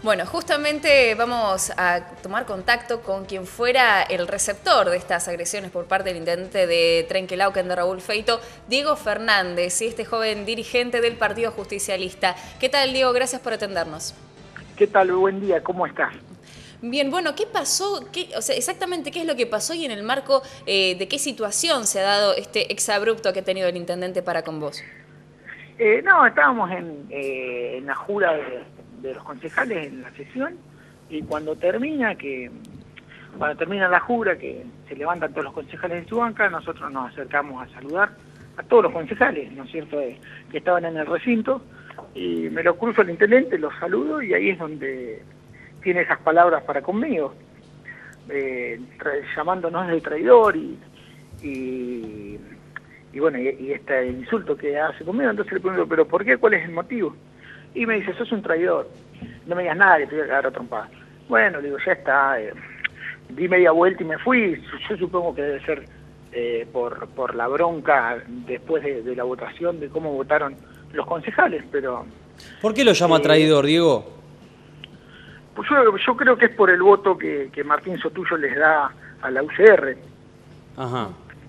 Bueno, justamente vamos a tomar contacto con quien fuera el receptor de estas agresiones por parte del intendente de Trenquelauquen de Raúl Feito, Diego Fernández, y este joven dirigente del Partido Justicialista. ¿Qué tal, Diego? Gracias por atendernos. ¿Qué tal? Buen día, ¿cómo estás? Bien, bueno, ¿qué pasó? Exactamente qué es lo que pasó y en el marco de qué situación se ha dado este exabrupto que ha tenido el intendente para con vos? No, estábamos en la jura de los concejales en la sesión, y cuando termina la jura, que se levantan todos los concejales de su banca, nosotros nos acercamos a saludar a todos los concejales, ¿no es cierto?, que estaban en el recinto, y me lo cruzo el intendente, los saludo, y ahí es donde tiene esas palabras para conmigo, llamándonos de traidor y bueno, y este insulto que hace conmigo. Entonces le pregunto, ¿pero por qué? ¿Cuál es el motivo? Y me dice, sos un traidor, no me digas nada que te voy a cagar a trompada. Bueno, le digo, ya está, di media vuelta y me fui. Yo supongo que debe ser por la bronca después de la votación, de cómo votaron los concejales, pero... ¿Por qué lo llama traidor, Diego? Pues yo creo que es por el voto que Martín Sotullo les da a la UCR. Ajá.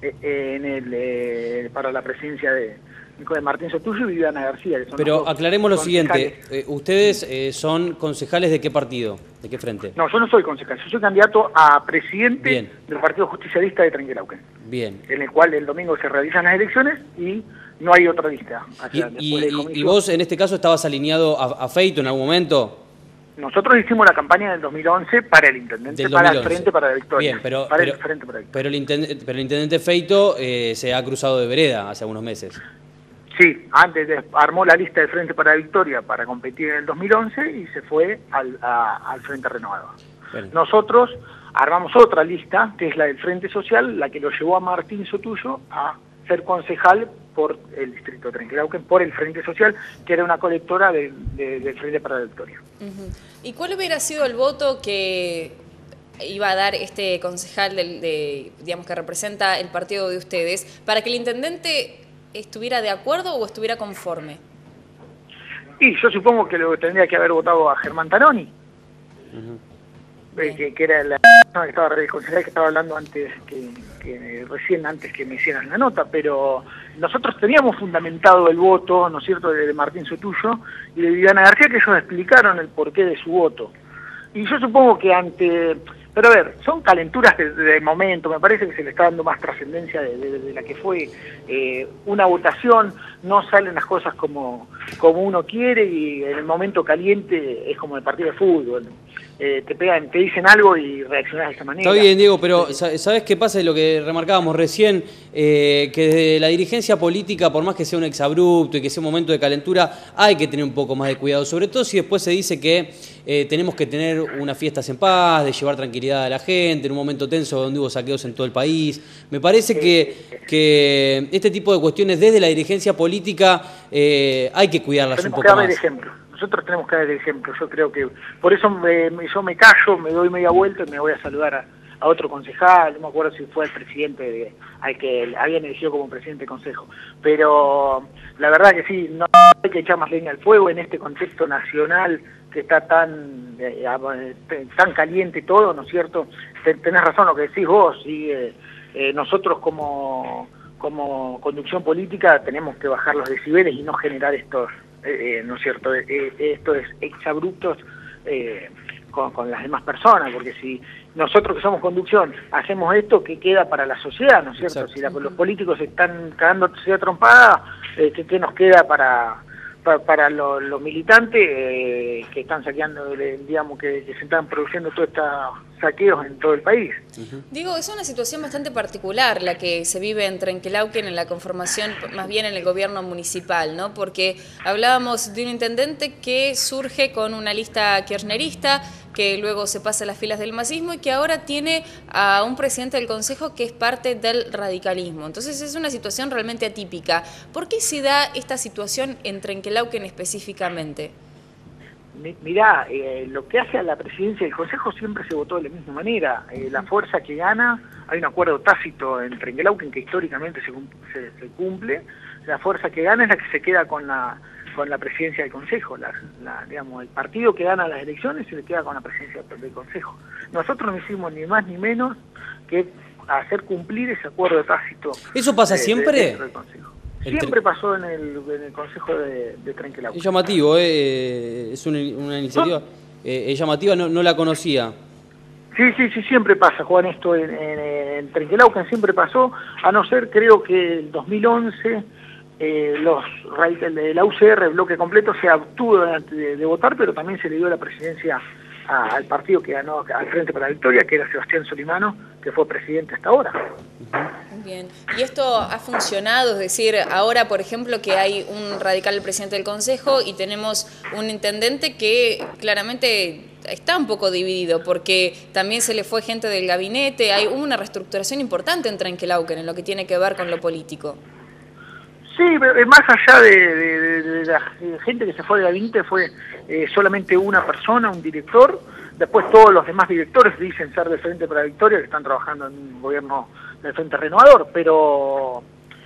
Para la presidencia de Martín Sotullo y Viviana García. Que son Pero aclaremos lo concejales. siguiente, ¿ustedes son concejales de qué partido? ¿De qué frente? No, yo no soy concejal, yo soy candidato a presidente Bien. del Partido Justicialista de Trenquelauquen. Bien. En el cual el domingo se realizan las elecciones y no hay otra lista. ¿Y vos en este caso estabas alineado a Feito en algún momento? Nosotros hicimos la campaña del 2011 para el intendente, para el Frente para la Victoria. Bien, pero el Frente para la Victoria. Pero el intendente Feito se ha cruzado de vereda hace algunos meses. Sí, antes armó la lista del Frente para la Victoria para competir en el 2011 y se fue al Frente Renovador. Bueno. Nosotros armamos otra lista, que es la del Frente Social, la que lo llevó a Martín Sotullo a ser concejal por el distrito de Trenquelauquen, por el Frente Social, que era una colectora del Frente para la Victoria. ¿Y cuál hubiera sido el voto que iba a dar este concejal digamos, que representa el partido de ustedes para que el intendente estuviera de acuerdo o estuviera conforme? Y yo supongo que lo tendría que haber votado a Germán Tanoni, que era la persona que estaba, el concejal que estaba hablando antes, recién antes que me hicieran la nota, pero nosotros teníamos fundamentado el voto, ¿no es cierto?, de Martín Sotullo y de Viviana García, que ellos explicaron el porqué de su voto. Y yo supongo que pero a ver, son calenturas de momento, me parece que se le está dando más trascendencia de la que fue una votación, no salen las cosas como uno quiere, y en el momento caliente es como el partido de fútbol. Te dicen algo y reaccionás de esa manera. Está bien, Diego, pero ¿sabés qué pasa? De lo que remarcábamos recién, que desde la dirigencia política, por más que sea un exabrupto y que sea un momento de calentura, hay que tener un poco más de cuidado, sobre todo si después se dice que tenemos que tener unas fiestas en paz, de llevar tranquilidad a la gente, en un momento tenso donde hubo saqueos en todo el país. Me parece que este tipo de cuestiones desde la dirigencia política hay que cuidarlas un poco más. Nosotros tenemos que dar el ejemplo. Yo creo que por eso yo me callo, me doy media vuelta y me voy a saludar a otro concejal. No me acuerdo si fue el presidente al que habían elegido como presidente de consejo, pero la verdad que sí, no hay que echar más leña al fuego en este contexto nacional que está tan caliente todo, ¿no es cierto? Tenés razón lo que decís vos, ¿sí? Nosotros como conducción política tenemos que bajar los decibeles y no generar estos ¿no es cierto?, estos exabruptos con las demás personas, porque si nosotros que somos conducción hacemos esto, ¿qué queda para la sociedad, no es cierto? Exacto. Si los políticos están cagándose a trompada, ¿qué nos queda para los militantes que están saqueando, digamos, que se están produciendo todos estos saqueos en todo el país? Digo, es una situación bastante particular la que se vive en Trenquelauquen en la conformación, más bien en el gobierno municipal, ¿no? Porque hablábamos de un intendente que surge con una lista kirchnerista, que luego se pasa a las filas del masismo y que ahora tiene a un presidente del Consejo que es parte del radicalismo. Entonces es una situación realmente atípica. ¿Por qué se da esta situación en Trenquelauquen específicamente? Mirá, lo que hace a la presidencia del Consejo siempre se votó de la misma manera. La fuerza que gana, hay un acuerdo tácito en Trenquelauquen que históricamente se cumple. La fuerza que gana es la que se queda con con la presidencia del Consejo. Digamos, el partido que gana las elecciones se le queda con la presidencia del Consejo. Nosotros no hicimos ni más ni menos que hacer cumplir ese acuerdo tácito. ¿Eso pasa siempre? Del Consejo. Siempre pasó en el Consejo de Trenquelauquen. Es llamativo, es una iniciativa llamativa, no la conocía. Sí, siempre pasa, Juan, esto en Trenquelauquen siempre pasó, a no ser, creo que el 2011, la UCR, el bloque completo, se abstuvo de votar, pero también se le dio la presidencia al partido que ganó al Frente para la Victoria, que era Sebastián Solimano, que fue presidente hasta ahora. Bien, y esto ha funcionado, es decir, ahora, por ejemplo, que hay un radical presidente del Consejo y tenemos un intendente que claramente está un poco dividido, porque también se le fue gente del gabinete, hay una reestructuración importante en Trenquelauquen en lo que tiene que ver con lo político. Sí, más allá de la gente que se fue del gabinete, fue solamente una persona, un director. Después todos los demás directores dicen ser del Frente para la Victoria, que están trabajando en un gobierno del Frente Renovador, pero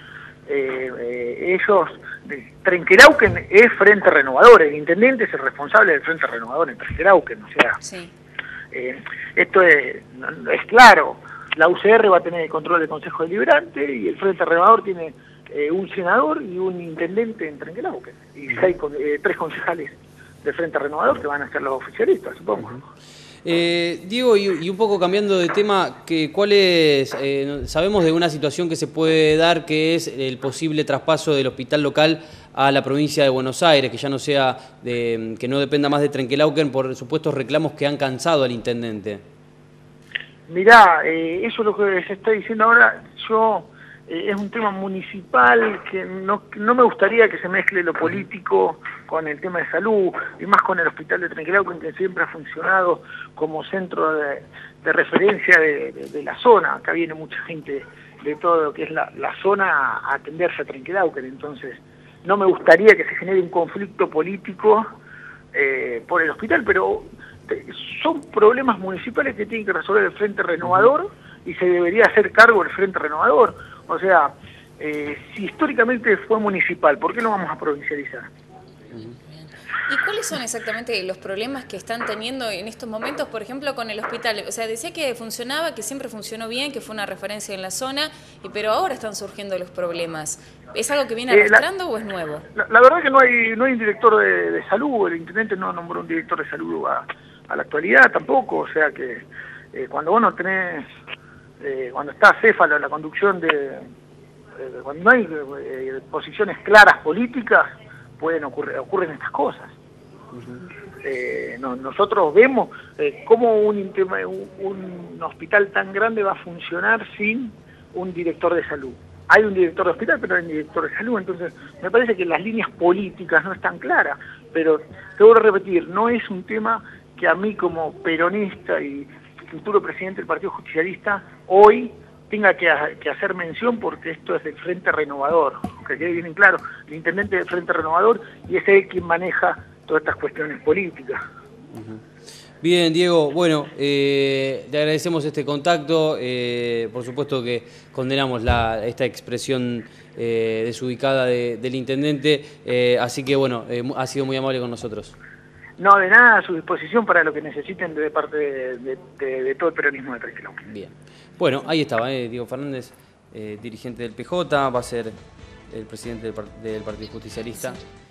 ellos, Trenquelauquen es Frente Renovador, el intendente es el responsable del Frente Renovador en Trenquelauquen, o sea, sí. Esto es claro, la UCR va a tener el control del Consejo Deliberante y el Frente Renovador tiene un senador y un intendente en Trenquelauquen y 3 concejales del Frente Renovador que van a ser los oficialistas, supongo. Diego, y un poco cambiando de tema, sabemos de una situación que se puede dar, que es el posible traspaso del hospital local a la provincia de Buenos Aires, que ya no sea que no dependa más de Trenquelauquen por supuestos reclamos que han cansado al intendente. Mirá, eso es lo que se está diciendo ahora. Es un tema municipal que no me gustaría que se mezcle lo político con el tema de salud, y más con el hospital de Trenquelauquen, que siempre ha funcionado como centro de referencia de la zona. Acá viene mucha gente de todo lo que es la zona a atenderse a Trenquelauquen, entonces no me gustaría que se genere un conflicto político por el hospital, pero son problemas municipales que tiene que resolver el Frente Renovador y se debería hacer cargo el Frente Renovador. O sea, si históricamente fue municipal, ¿por qué lo vamos a provincializar? ¿Y cuáles son exactamente los problemas que están teniendo en estos momentos, por ejemplo, con el hospital? O sea, decía que funcionaba, que siempre funcionó bien, que fue una referencia en la zona, pero ahora están surgiendo los problemas. ¿Es algo que viene arrastrando o es nuevo? La verdad que no hay un director de salud, el intendente no nombró un director de salud a la actualidad tampoco, o sea que cuando vos no tenés... cuando está acéfalo en la conducción cuando no hay posiciones claras políticas, ocurren estas cosas. Nosotros vemos cómo un hospital tan grande va a funcionar sin un director de salud. Hay un director de hospital, pero no hay un director de salud, entonces me parece que las líneas políticas no están claras, pero te voy a repetir, no es un tema que a mí como peronista y futuro presidente del Partido Justicialista hoy tenga que hacer mención, porque esto es del Frente Renovador, que quede bien claro, el intendente del Frente Renovador, y es él quien maneja todas estas cuestiones políticas. Bien, Diego, bueno, le agradecemos este contacto, por supuesto que condenamos esta expresión desubicada del intendente, así que bueno, ha sido muy amable con nosotros. No, de nada, a su disposición para lo que necesiten de parte de todo el peronismo de Trenquelauquen. Bien. Bueno, ahí estaba, Diego Fernández, dirigente del PJ, va a ser el presidente del Partido Justicialista. Sí.